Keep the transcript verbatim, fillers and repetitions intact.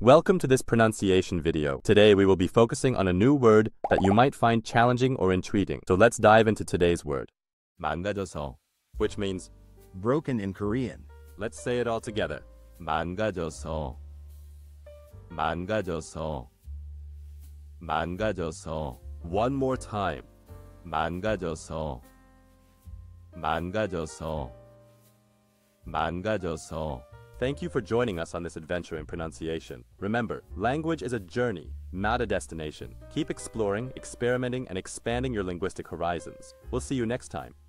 Welcome to this pronunciation video. Today we will be focusing on a new word that you might find challenging or intriguing. So let's dive into today's word. 망가져서, which means broken in Korean. Let's say it all together. 망가져서 망가져서 망가져서 One more time. 망가져서 망가져서 망가져서 Thank you for joining us on this adventure in pronunciation. Remember, language is a journey, not a destination. Keep exploring, experimenting, and expanding your linguistic horizons. We'll see you next time.